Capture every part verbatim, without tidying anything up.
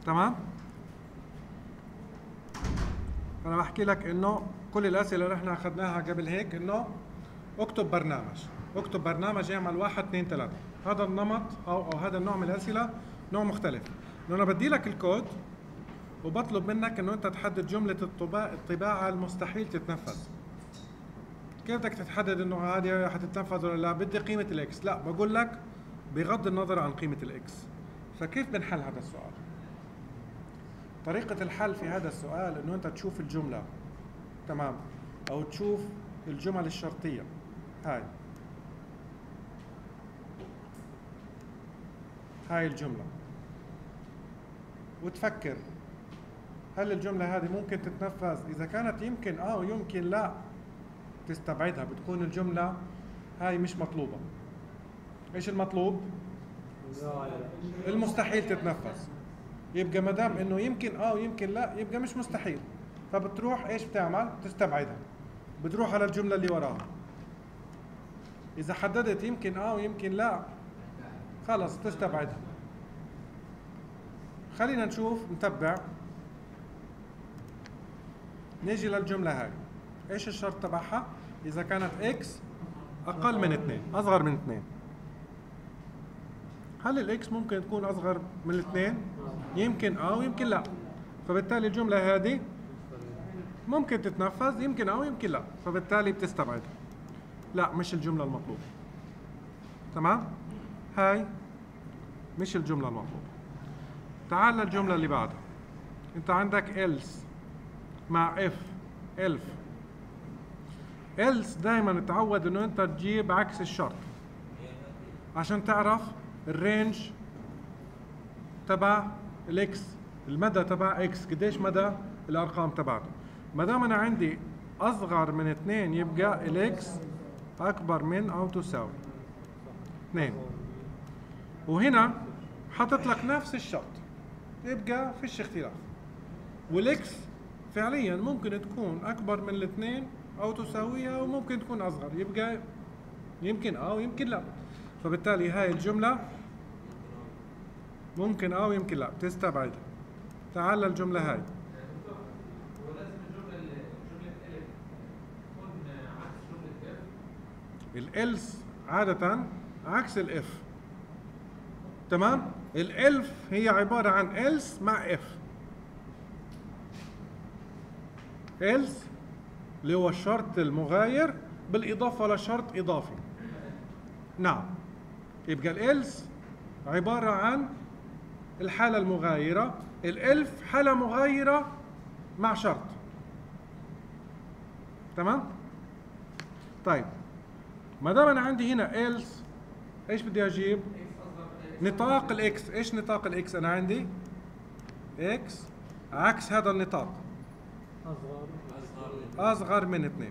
تمام؟ انا بحكي لك انه كل الاسئله اللي احنا اخذناها قبل هيك انه اكتب برنامج، اكتب برنامج يعمل واحد اثنين ثلاثة. هذا النمط او او هذا النوع من الاسئله نوع مختلف. انه انا بدي لك الكود وبطلب منك انه انت تحدد جمله الطباعه الطباعه المستحيل تتنفذ. كيف بدك تحدد انه هذه حتتنفذ ولا لا؟ بدي قيمه الاكس. لا، بقول لك بغض النظر عن قيمه الاكس. فكيف بنحل هذا السؤال؟ طريقة الحل في هذا السؤال انه انت تشوف الجملة، تمام، او تشوف الجمل الشرطية هاي هاي الجملة وتفكر هل الجملة هذه ممكن تتنفذ؟ اذا كانت يمكن اه ويمكن لا تستبعدها، بتكون الجملة هاي مش مطلوبة. ايش المطلوب؟ المستحيل تتنفذ. يبقى ما دام انه يمكن اه ويمكن لا يبقى مش مستحيل، فبتروح ايش بتعمل؟ تستبعدها، بتروح على الجمله اللي وراها. اذا حددت يمكن اه ويمكن لا خلص تستبعدها. خلينا نشوف نتبع. نيجي للجمله هاي، ايش الشرط تبعها؟ اذا كانت اكس اقل من اثنين، اصغر من اثنين. هل الاكس ممكن تكون اصغر من الاثنين؟ يمكن اه ويمكن لا. فبالتالي الجملة هذه ممكن تتنفذ، يمكن اه ويمكن لا، فبالتالي بتستبعدها. لا، مش الجملة المطلوبة. تمام؟ هاي مش الجملة المطلوبة. تعال للجملة اللي بعدها. انت عندك else مع if elf. else دائما تعود انه انت تجيب عكس الشرط عشان تعرف الرينج تبع الاكس، المدى تبع اكس، قديش مدى الارقام تبعته. ما دام انا عندي اصغر من اثنين يبقى الاكس اكبر من او تساوي اثنين. وهنا حطت لك نفس الشرط، يبقى فيش اختلاف. والاكس فعليا ممكن تكون اكبر من الاثنين او تساويها، وممكن تكون اصغر، يبقى يمكن اه ويمكن لا. فبالتالي هاي الجملة ممكن اه ويمكن لا، تستبعدها. تعال للجملة هاي. الالس عادة عكس الاف. تمام؟ الالف هي عبارة عن else مع اف. else اللي هو الشرط المغاير بالاضافة لشرط اضافي. نعم، يبقى الالس عبارة عن الحالة المغايرة، الالف حالة مغايرة مع شرط. تمام؟ طيب ما دام انا عندي هنا else، ايش بدي اجيب؟ نطاق الاكس. ايش نطاق الاكس؟ انا عندي اكس عكس هذا النطاق، اصغر من اثنين.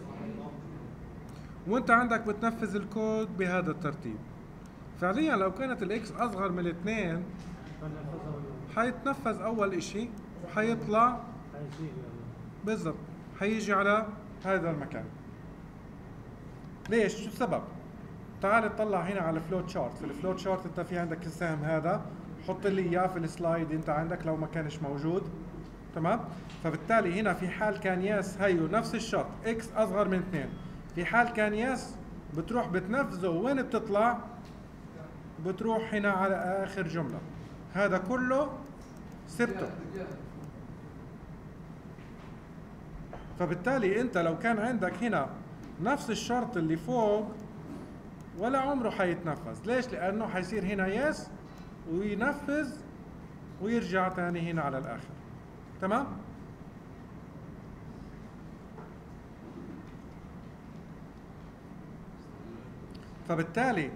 وانت عندك بتنفذ الكود بهذا الترتيب. فعليا لو كانت الاكس اصغر من الاثنين حيتنفذ اول اشي وحيطلع بالضبط، حيجي على هذا المكان. ليش؟ شو السبب؟ تعال اطلع هنا على الفلوت شارت. في الفلوت شارت انت في عندك السهم هذا، حط لي اياه في السلايد انت عندك لو ما كانش موجود. تمام؟ فبالتالي هنا في حال كان يس هيو نفس الشرط اكس اصغر من اثنين، في حال كان يس بتروح بتنفذه. وين بتطلع؟ بتروح هنا على اخر جملة. هذا كله سبته. فبالتالي انت لو كان عندك هنا نفس الشرط اللي فوق ولا عمره حيتنفذ. ليش؟ لانه حيصير هنا يس وينفذ ويرجع ثاني هنا على الاخر. تمام؟ فبالتالي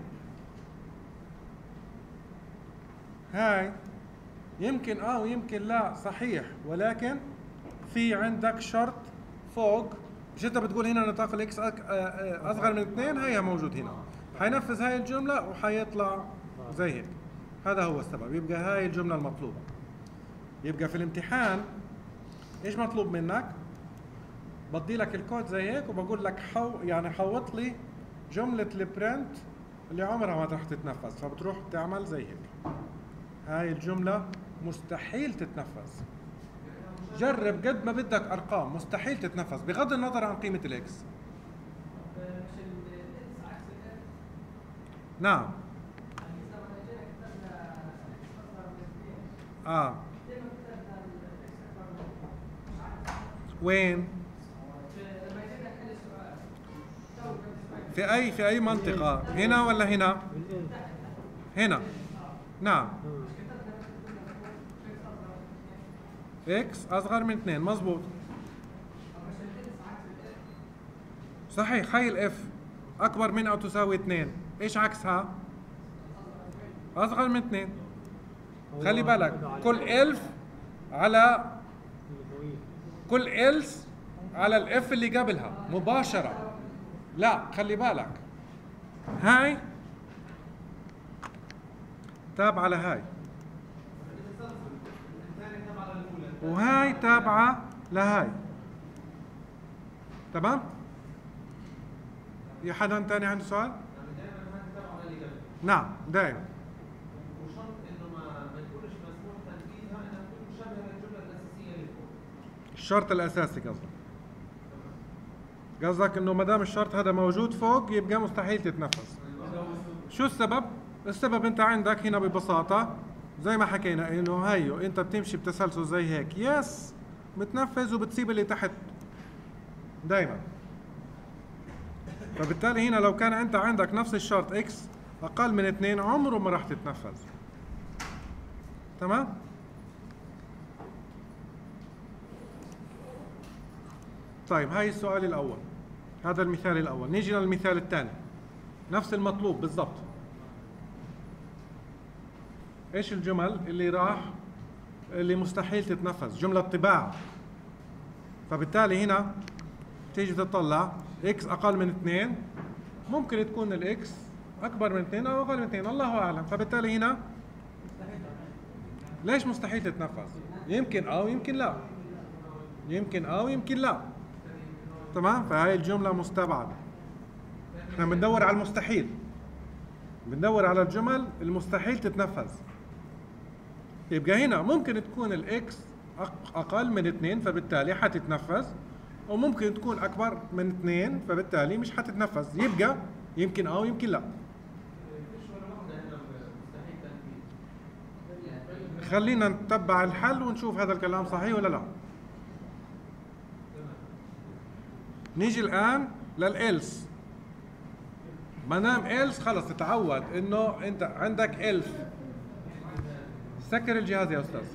هاي يمكن اه ويمكن لا، صحيح، ولكن في عندك شرط فوق. مش انت بتقول هنا نطاق الاكس اصغر من اثنين؟ هيها موجود هنا، حينفذ هاي الجملة وحيطلع زي هيك. هذا هو السبب. يبقى هاي الجملة المطلوبة. يبقى في الامتحان ايش مطلوب منك؟ بدي لك الكود زي هيك وبقول لك حو يعني حوط لي جملة البرنت اللي عمرها ما راح تتنفذ، فبتروح تعمل زي هيك. هاي الجملة مستحيل تتنفذ. جرب قد ما بدك ارقام، مستحيل تتنفذ بغض النظر عن قيمه الاكس. نعم. اه وين؟ في اي في اي منطقة؟ هنا ولا هنا؟ هنا. نعم. اكس اصغر من اثنين، مظبوط. صحيح. هاي الاف اكبر من او تساوي اثنين، ايش عكسها؟ اصغر من اثنين. خلي بالك كل الف على كل إلس على الاف اللي قبلها مباشرة. لا خلي بالك، هاي تابعة لهاي وهاي تابعة لهاي. تمام؟ في حدا تاني عنده سؤال؟ نعم دائما. وشرط انه ما ما يكونش مسموح تنفيذها انها تكون مشابهه للجمله الاساسيه اللي فوق. الشرط الاساسي قصدك؟ قصدك انه ما دام الشرط هذا موجود فوق يبقى مستحيل تتنفذ. شو السبب؟ السبب انت عندك هنا ببساطه زي ما حكينا انه هيو انت بتمشي بتسلسل زي هيك، يس بتنفذ وبتسيب اللي تحت دائما. فبالتالي هنا لو كان انت عندك نفس الشرط اكس اقل من اثنين عمره ما راح تتنفذ. تمام؟ طيب هاي السؤال الاول، هذا المثال الاول. نيجي للمثال الثاني، نفس المطلوب بالضبط. ايش الجمل اللي راح اللي مستحيل تتنفذ؟ جملة طباعة. فبالتالي هنا تيجي تطلع اكس اقل من اثنين، ممكن تكون الاكس اكبر من اثنين او اقل من اثنين، الله اعلم. فبالتالي هنا ليش مستحيل تتنفذ؟ يمكن او يمكن لا، يمكن او يمكن لا. تمام؟ فهاي الجملة مستبعدة. احنا بندور على المستحيل، بندور على الجمل المستحيل تتنفذ. يبقى هنا ممكن تكون الاكس اقل من اثنين فبالتالي حتتنفذ، وممكن تكون اكبر من اثنين فبالتالي مش حتتنفذ. يبقى يمكن او يمكن لا. خلينا نتبع الحل ونشوف هذا الكلام صحيح ولا لا. نيجي الان للإلس. ما دام إلس خلص تتعود انه انت عندك إلف. سكر الجهاز يا استاذ.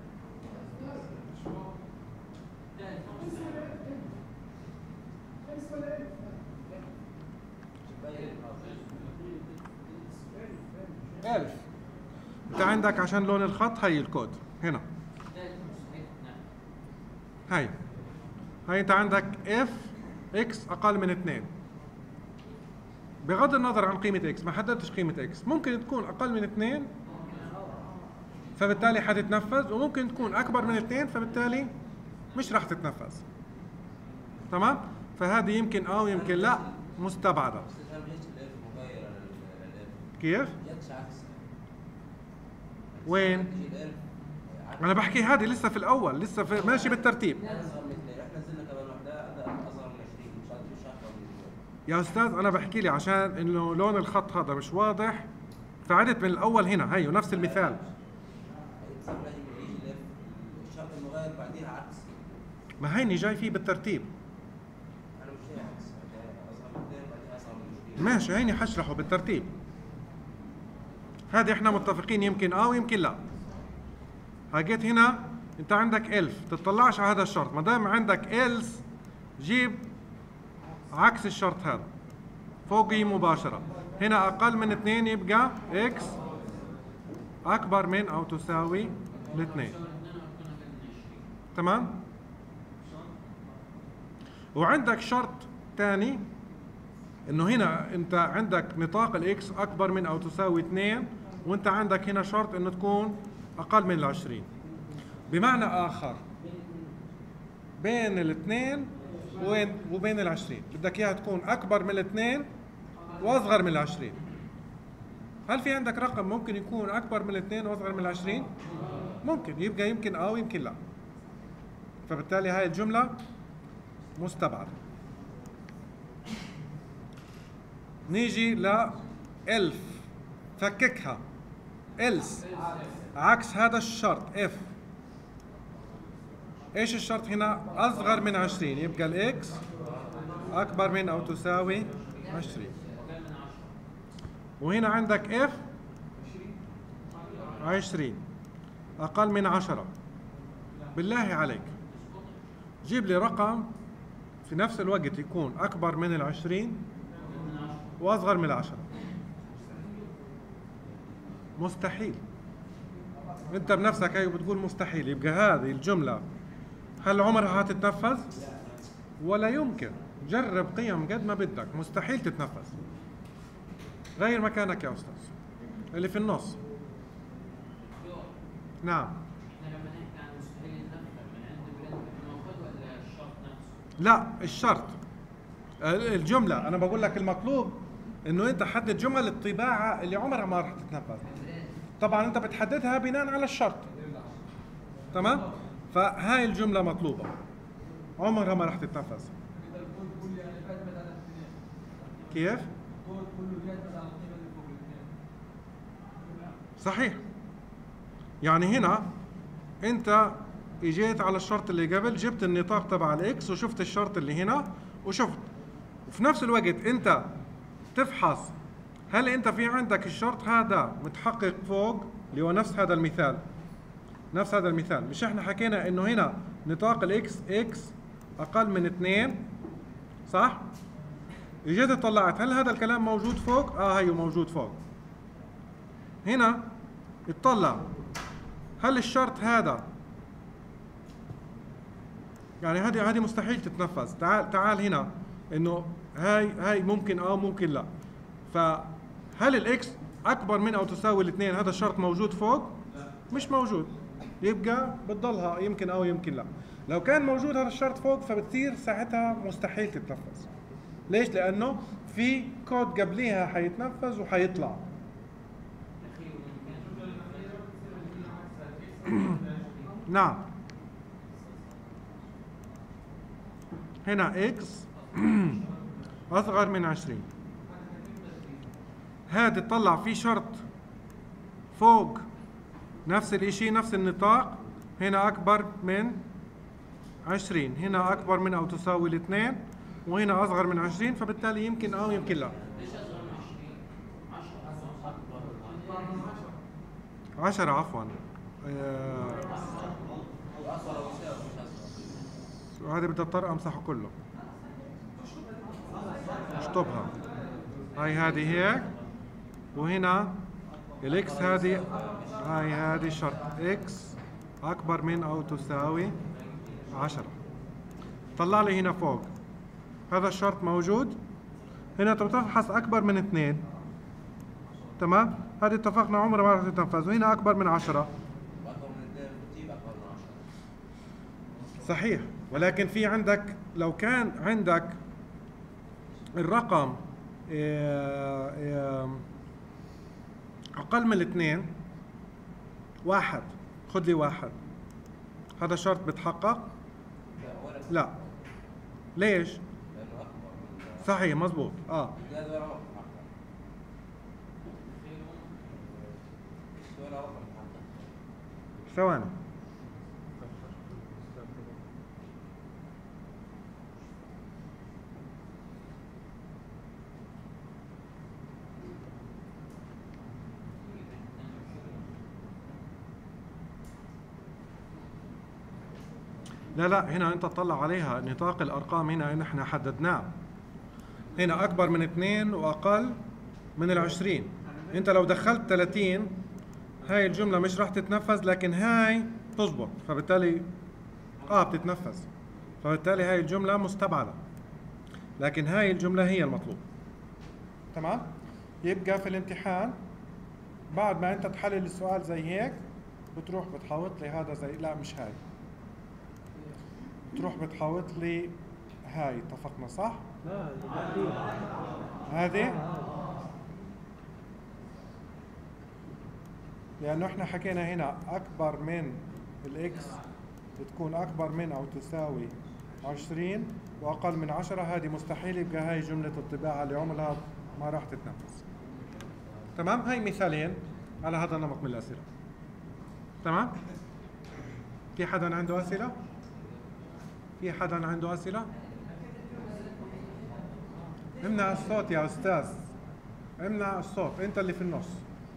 ألف. انت عندك عشان لون الخط هي الكود هنا. هاي هاي انت عندك اف اكس اقل من اثنين. بغض النظر عن قيمة اكس، ما حددتش قيمة اكس، ممكن تكون اقل من اثنين فبالتالي حتتنفذ، وممكن تكون اكبر من اثنين فبالتالي مش راح تتنفذ. تمام؟ فهذه يمكن او يمكن لا مستبعدة. كيف؟ وين؟ انا بحكي هذه لسه في الاول، لسه في ماشي بالترتيب. يا استاذ انا بحكي لي عشان انه لون الخط هذا مش واضح فعدت من الاول هنا. هيو نفس المثال. الشرط المغاير بعديها عكس. ما هيني جاي فيه بالترتيب. انا مش جاي عكس، اصغر من اثنين بعديها اصغر من عشرين. ماشي هيني حشرحه بالترتيب. هذه احنا متفقين يمكن اه ويمكن لا. هاجيت هنا انت عندك ألف، تطلعش على هذا الشرط. ما دام عندك إلس جيب عكس الشرط هذا فوقي مباشرة. هنا أقل من اثنين يبقى إكس أكبر من أو تساوي الاثنين. تمام؟ وعندك شرط ثاني إنه هنا أنت عندك نطاق الإكس أكبر من أو تساوي اثنين، وأنت عندك هنا شرط إنه تكون أقل من العشرين. بمعنى آخر بين الاثنين وين وبين العشرين بدك اياها تكون اكبر من الاثنين واصغر من العشرين. هل في عندك رقم ممكن يكون اكبر من الاثنين واصغر من العشرين؟ ممكن يبقى يمكن اه ويمكن لا، فبالتالي هاي الجملة مستبعدة. نيجي ل إلف، فككها. إلس عكس هذا الشرط اف. ايش الشرط هنا؟ اصغر من عشرين، يبقى الاكس اكبر من او تساوي عشرين. وهنا عندك اف عشرين اقل من عشرة. بالله عليك جيب لي رقم في نفس الوقت يكون اكبر من العشرين واصغر من العشرة. مستحيل. انت بنفسك هي بتقول مستحيل، يبقى هذه الجملة هل عمرها هتتنفذ؟ ولا يمكن. جرب قيم قد ما بدك، مستحيل تتنفذ. غير مكانك يا استاذ اللي في النص. نعم. احنا لما نحكي عن مستحيل يتنفذ من عند بلاد الموجود ولا الشرط نفسه؟ لا الشرط. الجملة انا بقول لك المطلوب انه انت حدد جمل الطباعة اللي عمرها ما راح تتنفذ. طبعا انت بتحددها بناء على الشرط. تمام؟ فهاي الجملة مطلوبة عمرها ما راح تتنفذ. كيف؟ صحيح. يعني هنا انت اجيت على الشرط اللي قبل، جبت النطاق تبع الاكس وشفت الشرط اللي هنا وشفت، وفي نفس الوقت انت تفحص هل انت في عندك الشرط هذا متحقق فوق، اللي هو نفس هذا المثال. نفس هذا المثال، مش احنا حكينا انه هنا نطاق الاكس اكس اقل من اثنين، صح؟ اجيت طلعت هل هذا الكلام موجود فوق؟ اه هيو موجود فوق. هنا اطلع هل الشرط هذا، يعني هذه هذه مستحيل تتنفذ. تعال تعال هنا انه هاي هاي ممكن اه ممكن لا. فهل الاكس اكبر من او تساوي الاثنين هذا الشرط موجود فوق؟ مش موجود، يبقى بتضلها يمكن او يمكن لا. لو كان موجود هذا الشرط فوق فبتصير ساعتها مستحيل تتنفذ. ليش؟ لانه في كود قبليها حيتنفذ وحيطلع. نعم. هنا اكس اصغر من عشرين، هذا تطلع في شرط فوق نفس الاشي نفس النطاق، هنا اكبر من عشرين، هنا اكبر من او تساوي الاثنين، وهنا اصغر من عشرين، فبالتالي يمكن او يمكن لا. ليش اصغر من عشرين؟ عشرة اكبر. عشرة عفوا. آه وهذا بدي اضطر امسحه كله. اشطبها. هاي هذه هيك، وهنا الاكس هذه، هاي هذه شرط اكس اكبر من او تساوي عشرة. طلع لي هنا فوق هذا الشرط موجود. هنا تفحص اكبر من اثنين، تمام؟ هذه اتفقنا عمره ما راح تتنفذ. وهنا اكبر من عشرة. صحيح، ولكن في عندك لو كان عندك الرقم اقل من الاثنين، واحد، خذ لي واحد، هذا شرط بتحقق؟ لا. ليش؟ صحيح مزبوط. اه ثواني. لا لا، هنا انت تطلع عليها نطاق الارقام، هنا نحن حددناه. هنا اكبر من اثنين واقل من العشرين. انت لو دخلت ثلاثين هاي الجملة مش راح تتنفذ، لكن هاي تزبط، فبالتالي اه بتتنفذ، فبالتالي هاي الجملة مستبعدة، لكن هاي الجملة هي المطلوب. تمام؟ يبقى في الامتحان بعد ما انت تحلل السؤال زي هيك بتروح بتحاوط لي هذا زي، لا مش هاي، تروح بتحاوط لي هاي. اتفقنا صح؟ لا هذه لانه احنا حكينا هنا اكبر من الاكس تكون اكبر من او تساوي عشرين واقل من عشرة، هذه مستحيل، يبقى هاي جملة الطباعة اللي عملها ما راح تتنفذ. تمام؟ هاي مثالين على هذا النمط من الأسئلة. تمام؟ في حدا عنده أسئلة؟ في حدا عنده أسئلة؟ امنع الصوت يا أستاذ، امنع الصوت، أنت اللي في النص.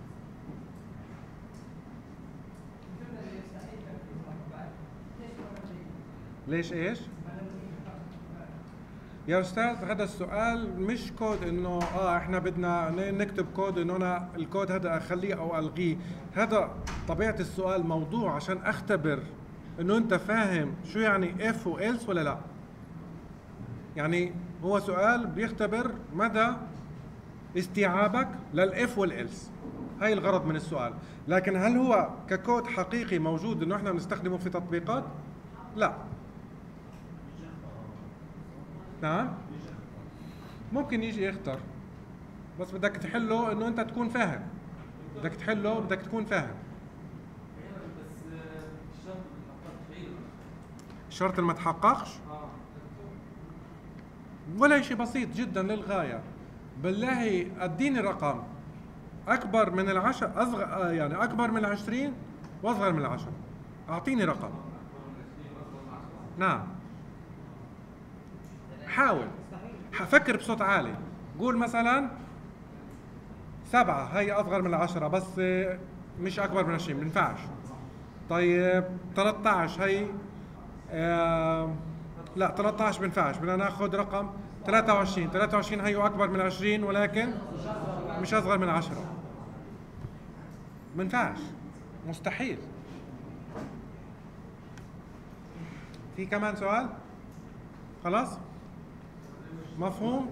ليش ايش؟ يا استاذ هذا السؤال مش كود انه اه احنا بدنا نكتب كود انه انا الكود هذا اخليه او الغيه، هذا طبيعة السؤال موضوع عشان اختبر انه انت فاهم شو يعني اف والس ولا لا. يعني هو سؤال بيختبر مدى استيعابك للاف والالس، هاي الغرض من السؤال. لكن هل هو ككود حقيقي موجود انه احنا بنستخدمه في تطبيقات؟ لا. نعم ممكن يجي يختار، بس بدك تحله انه انت تكون فاهم، بدك تحله بدك تكون فاهم. الشرط اللي ما تحققش ولا شيء بسيط جدا للغاية. بالله اديني رقم اكبر من العشر، اصغر يعني اكبر من العشرين واصغر من العشرة، اعطيني رقم. نعم حاول، فكر بصوت عالي، قول مثلا سبعة هي أصغر من العشرة بس مش أكبر من عشرين، بينفعش. طيب ثلاثة عشر هي آه لا ثلاثة عشر بينفعش، بدنا ناخذ رقم ثلاثة وعشرين، ثلاثة وعشرين هي أكبر من عشرين ولكن مش أصغر من عشرة، بينفعش، مستحيل. في كمان سؤال؟ خلاص؟ مفهوم؟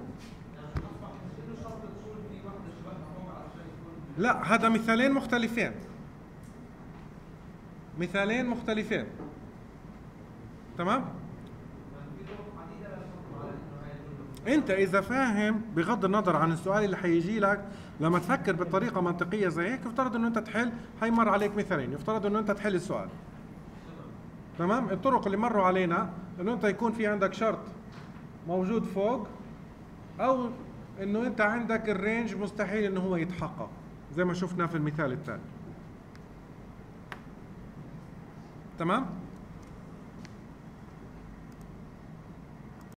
لا هذا مثالين مختلفين، مثالين مختلفين. تمام؟ انت اذا فاهم بغض النظر عن السؤال اللي حيجي لك، لما تفكر بطريقه منطقيه زي هيك، يفترض انه انت تحل، هيمر عليك مثالين، يفترض انه انت تحل السؤال. تمام؟ الطرق اللي مروا علينا انه انت يكون في عندك شرط موجود فوق، او انه انت عندك الرينج مستحيل انه هو يتحقق زي ما شفنا في المثال الثاني. تمام؟